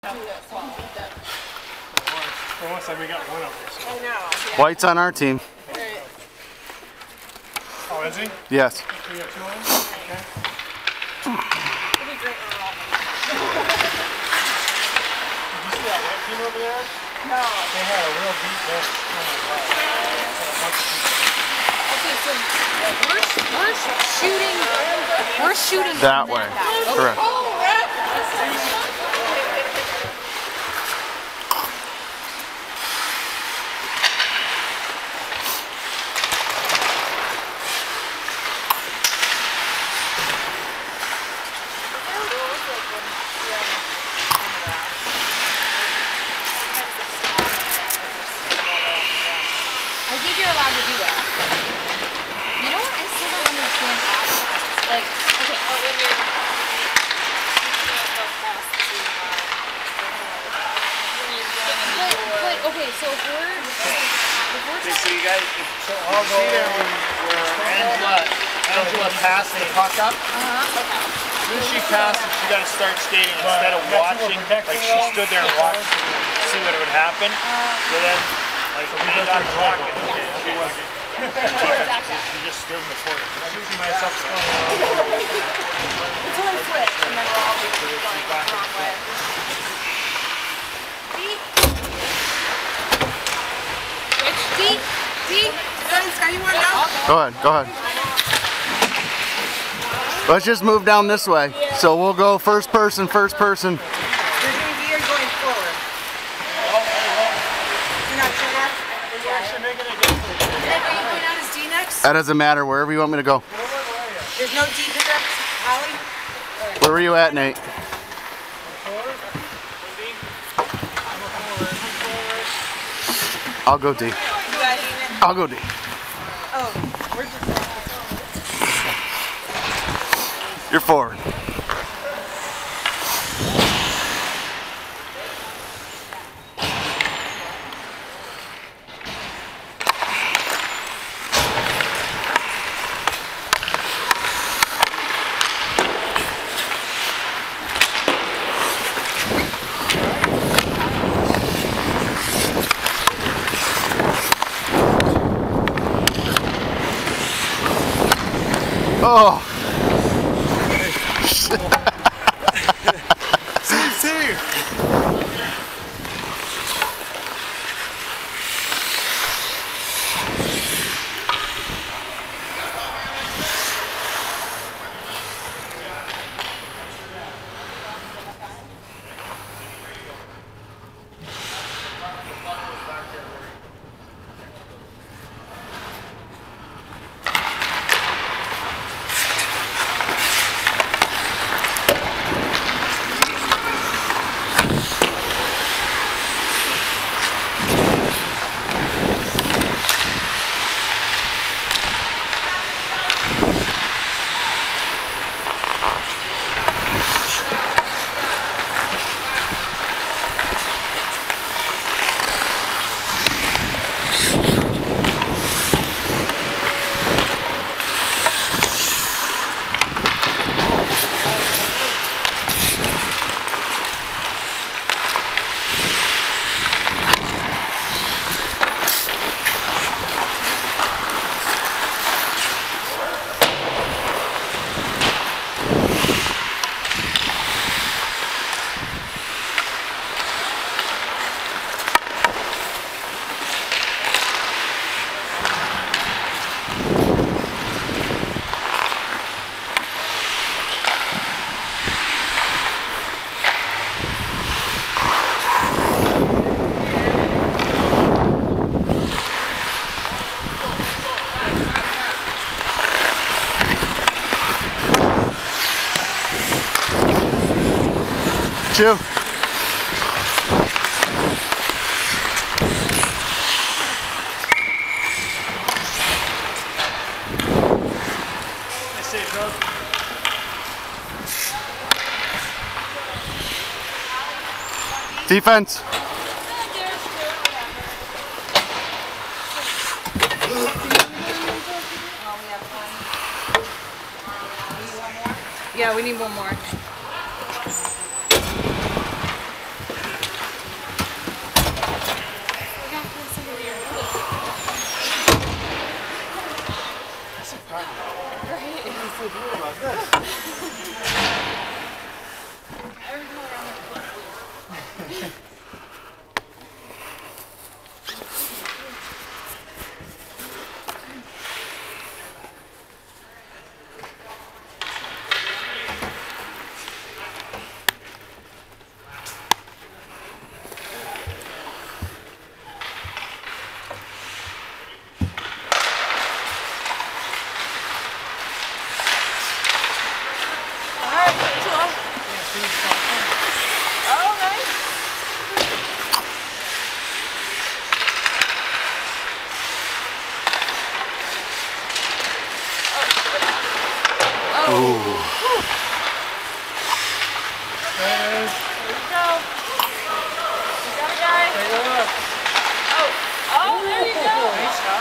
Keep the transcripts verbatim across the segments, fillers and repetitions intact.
For once, we got one of this. I know. Yeah. White's on our team. Right. Oh, is he? Yes. We got two of them? Okay. It'll be great when we're all Did you see that red team over there? No. They had a real beat bench. Oh my god. Okay, so we're, we're shooting, we're shooting That way. Correct. I think you're allowed to do that. You know what? I still don't understand that. Like, okay, oh, when you're but, but, okay, so if we're, if we're Okay, so you guys, so I'll go there where Angela, Angela passed the puck up. uh-huh, okay. As soon as she passed it, she got to start skating instead of watching. Like she stood there and watched to see what would happen. So then, like, we got to talk and she wasn't. She just stood in the court. Until I switch, and then we'll all be going the wrong way. Deep. Switch. Deep. Deep. Scott, you want to know? Go ahead. Go ahead. Let's just move down this way. So we'll go first person, first person. You're going forward. You're not sure that? Are you going out as D next? That doesn't matter. Wherever you want me to go. There's no D pickups, Holly? Where were you at, Nate? I'll go D. You got even? I'll go D. Oh, where's your You're forward. Oh! See, see! Two. Defense. Yeah, we need one more.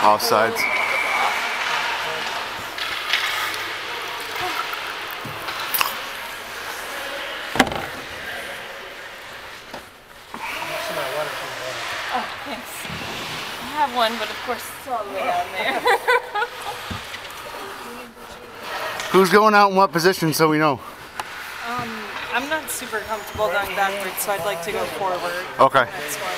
All sides. Oh, thanks. I have one, but of course it's all the way down there. Who's going out in what position so we know? Um, I'm not super comfortable going backwards, so I'd like to go forward. Okay. That's why.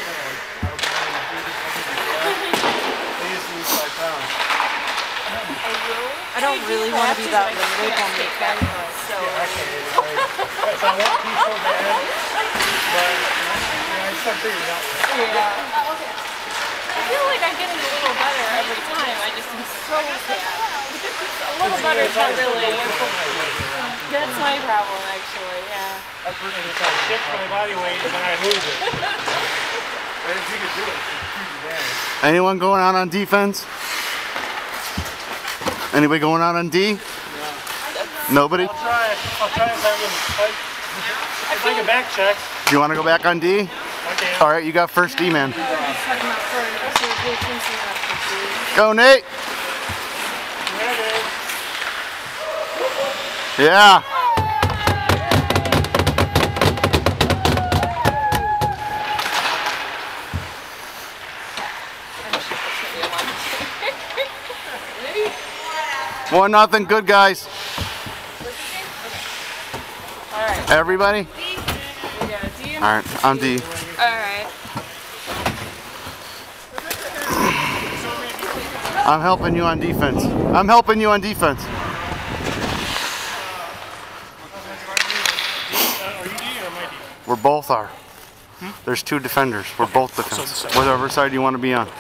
I don't really want to be that limited on the effect, so. Yes, I want to so bad, but I just haven't figured it out yet. Yeah. I feel like I'm getting a little better every time. I just am so sad. A little better is not really. That's my problem, actually. Yeah. I shift my body weight and then I lose it. And if you could do it, it's huge advantage. Anyone going out on defense? Anybody going out on D? No. Nobody? I'll try it. I'll try it if I can. If I can back check. Do you want to go back on D? Okay. All right, you got first D, man. Talking about for associations and that. Go, Nate. There it is. Yeah. One nothing. Good guys. All right. Everybody. We got a D. All right, I'm D. All right. I'm helping you on defense. I'm helping you on defense. Are you D or am I D? We're both are. There's two defenders. We're both defense. Whatever side you want to be on.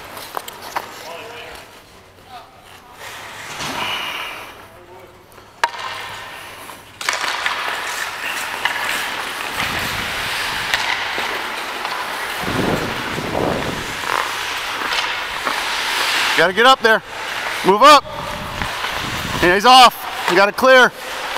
Gotta get up there. Move up. And he's off. You gotta clear.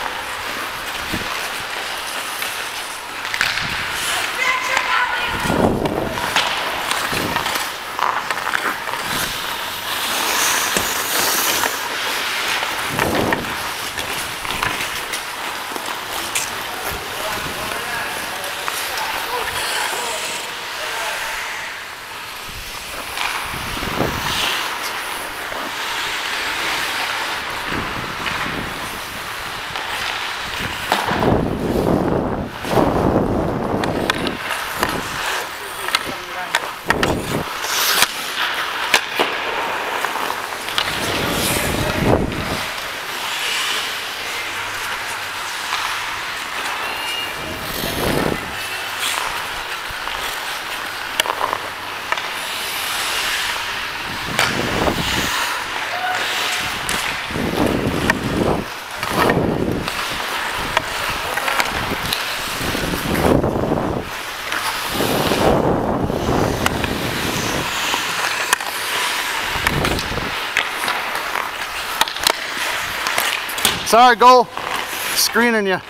Sorry, goal. Screening you.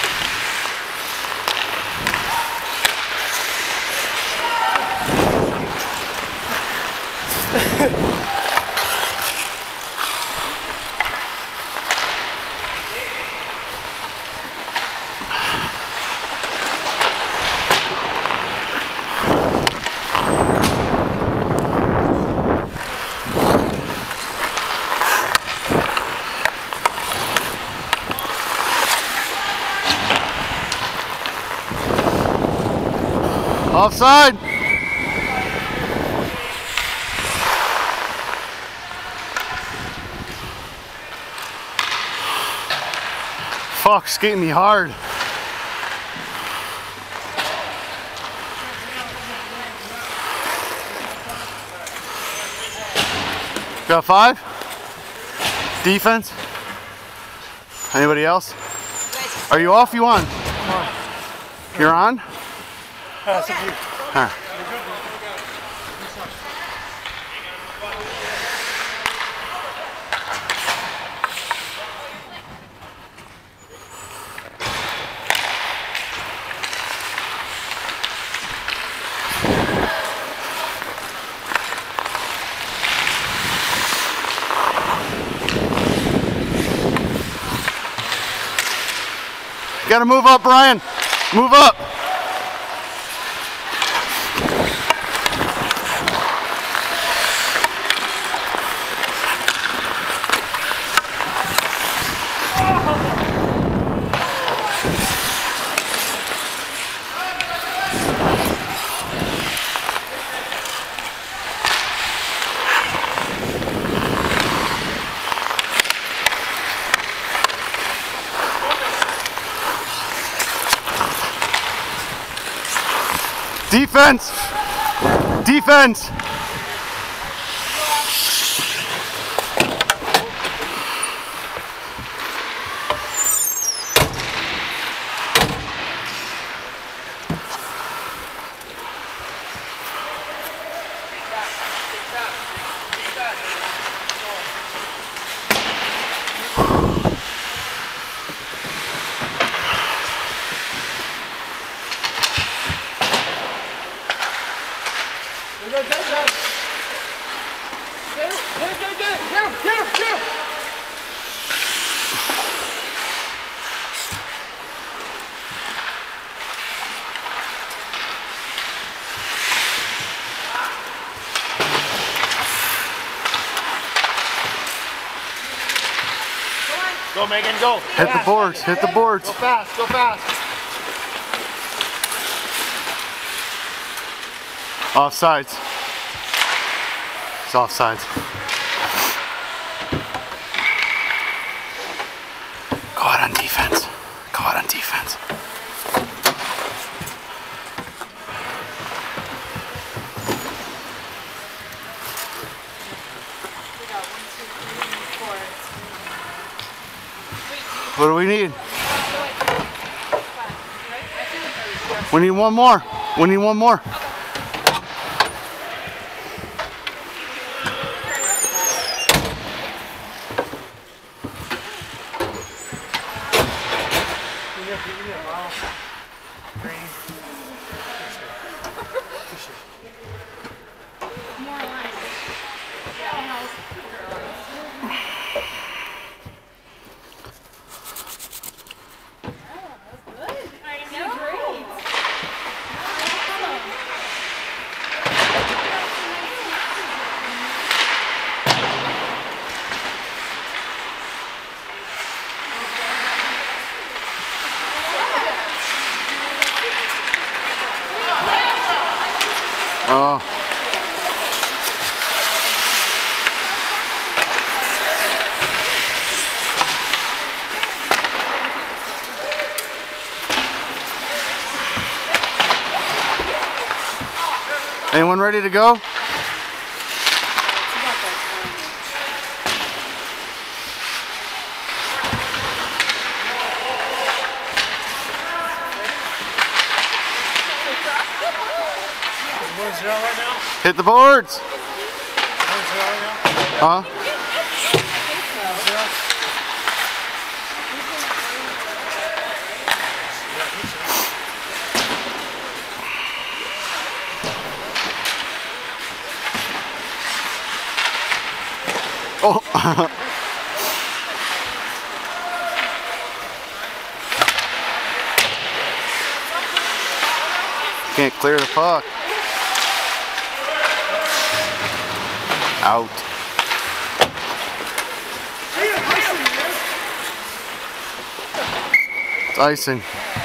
Offside. Fuck, skating me hard. Got five? Defense? Anybody else? Are you off? You on? You're on? Uh, so you, Huh. Gotta move up, Brian. Move up. Defense! Defense! Go, Megan, go. Hit the boards, hit the boards. Go fast, go fast. Offsides. It's offsides. Go out on defense. Go out on defense. What do we need? We need one more. We need one more. Oh. Anyone ready to go? Right now? Hit the boards. Huh? Oh. Can't clear the puck. Out. It's icing.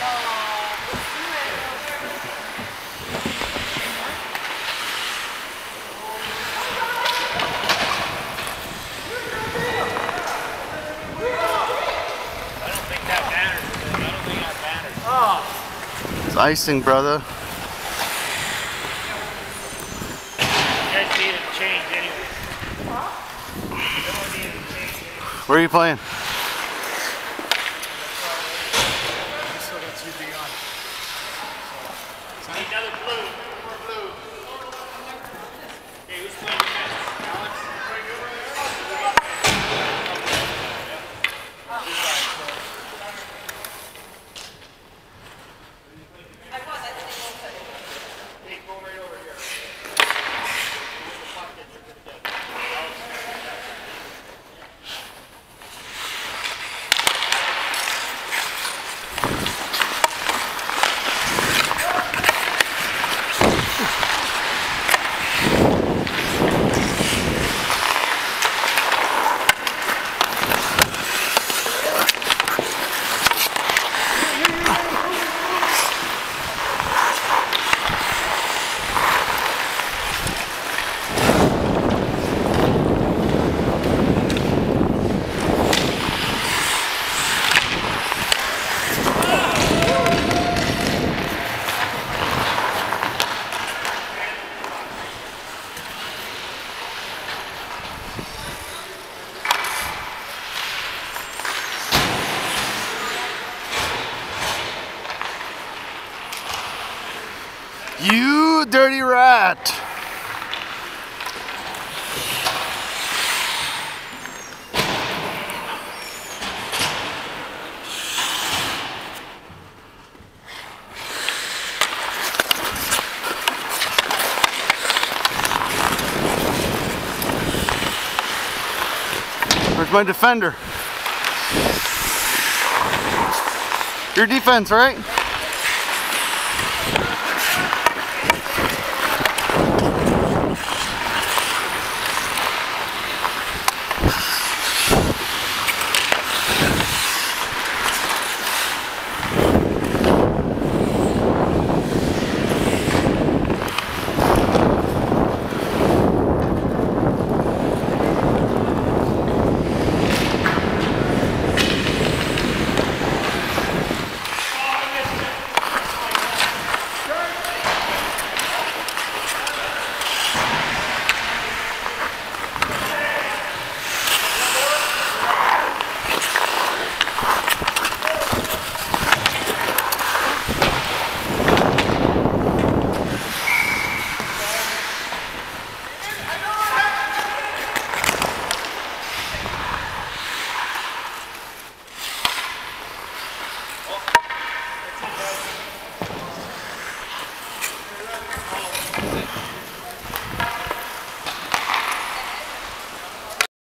It's icing, brother. Where are you playing? Another blue. More blue. Okay, who's playing next? Alex? Hey, go right over here. You dirty rat. Where's my defender? Your defense, right?